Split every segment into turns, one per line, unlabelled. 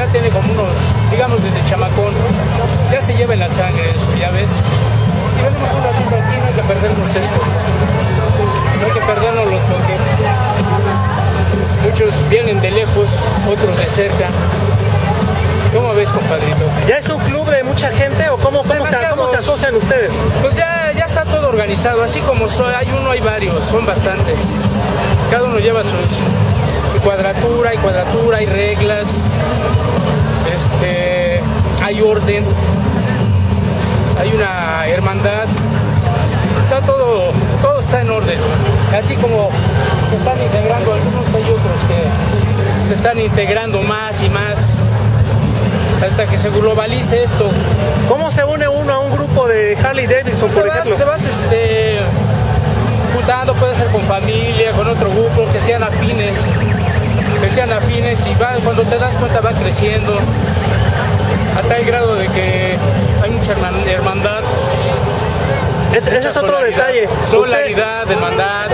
ya tiene como unos, digamos desde chamacón, ya se lleva en la sangre eso, ya ves. Y venimos un ratito aquí, no hay que perdernos esto. No hay que perdernoslo porque muchos vienen de lejos, otros de cerca. ¿Cómo ves, compadrito?
¿Ya es un club de mucha gente o cómo se asocian ustedes?
Pues ya está todo organizado, así como hay uno, hay varios, son bastantes. Cada uno lleva su cuadratura, hay reglas, hay orden, hay una hermandad, está todo está en orden. Así como se están integrando algunos, hay otros que se están integrando más y más hasta que se globalice esto.
¿Cómo se une uno a un grupo de Harley Davidson, por ejemplo?
Se vas juntando, puede ser con familia, con otro grupo, que sean afines y cuando te das cuenta va creciendo a tal grado de que hay mucha hermandad.
Ese es otro detalle.
Solidaridad, hermandad,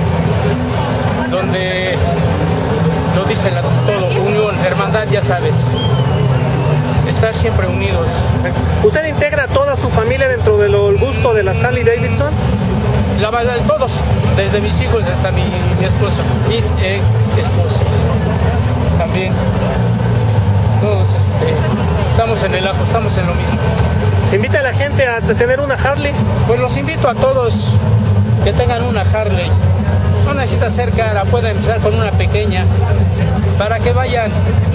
donde lo dice todo, unión, hermandad, ya sabes. Estar siempre unidos.
¿Usted integra a toda su familia dentro del gusto de las Harley Davidson?
Todos, desde mis hijos hasta mi esposa, mis ex esposa. También. Todos estamos en el ajo, estamos en lo mismo.
¿Invita a la gente a tener una Harley?
Pues los invito a todos que tengan una Harley. No necesita ser cara, pueden empezar con una pequeña para que vayan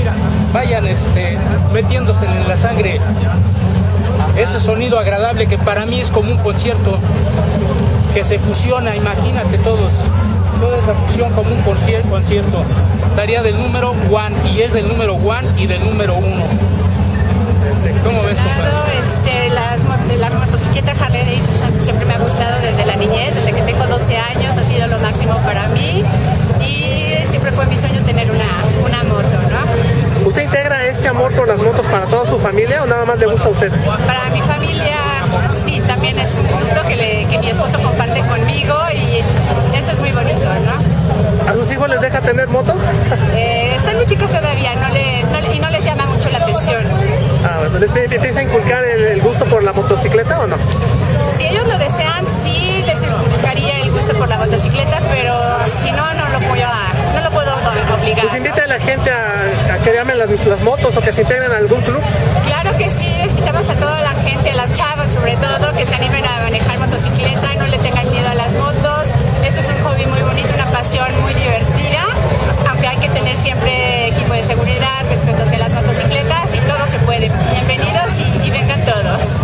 metiéndose en la sangre ese sonido agradable que para mí es como un concierto que se fusiona. Imagínate toda esa fusión como un concierto. Estaría del número 1 y es del número 1 y del número 1. ¿Cómo ves, compadre?
La motocicleta Harley Davidson siempre me ha gustado desde la niñez, desde que tengo 12 años, ha sido lo máximo para mí y siempre fue mi sueño tener una moto, ¿no?
¿Usted integra este amor por las motos para toda su familia o nada más le gusta a usted?
Para mi familia, sí, también es un gusto que mi esposo comparte conmigo y eso es muy bonito, ¿no?
¿A sus hijos les deja tener moto?
Están muy chicos todavía, y no les llama mucho la atención.
Bueno, ¿les piensa inculcar el gusto por la motocicleta o no?
Si ellos lo desean, sí les inculcaría el gusto por la motocicleta, pero si no, no lo puedo obligar.
¿Pues invita a la gente a que amen las motos o que se integren a algún club?
Claro que sí, invitamos a toda la gente, a las chavas sobre todo, que se animen a manejar motocicleta, no le tengan miedo a las motos. Este es un hobby muy bonito, una pasión muy divertida, aunque hay que tener siempre equipo de seguridad, respeto hacia las motocicletas y todo se puede. Bienvenidos y vengan todos.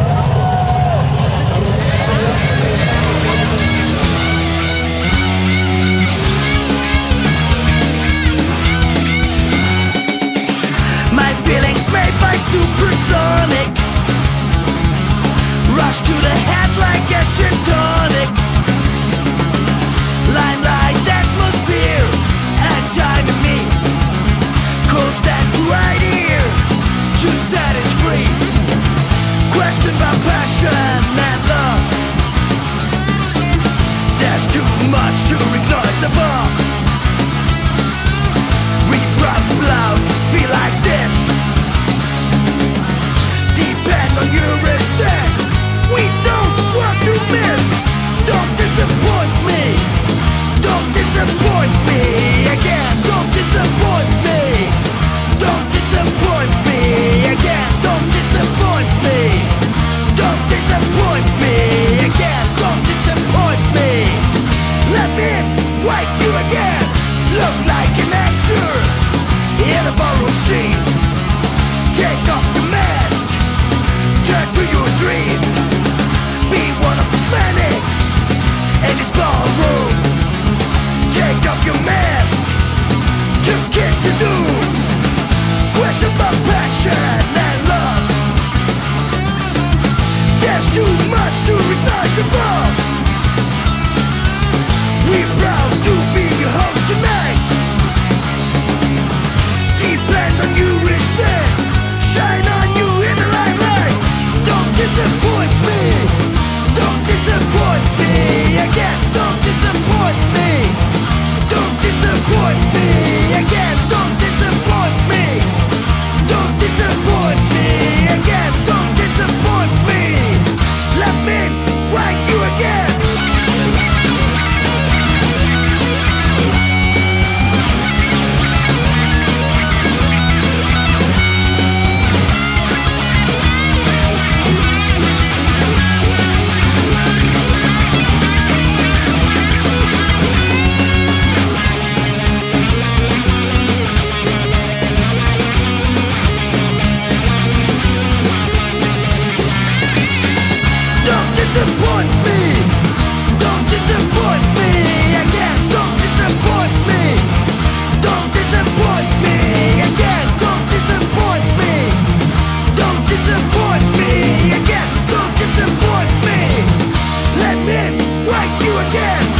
My feelings made by supersonic rush to the head like electric you again.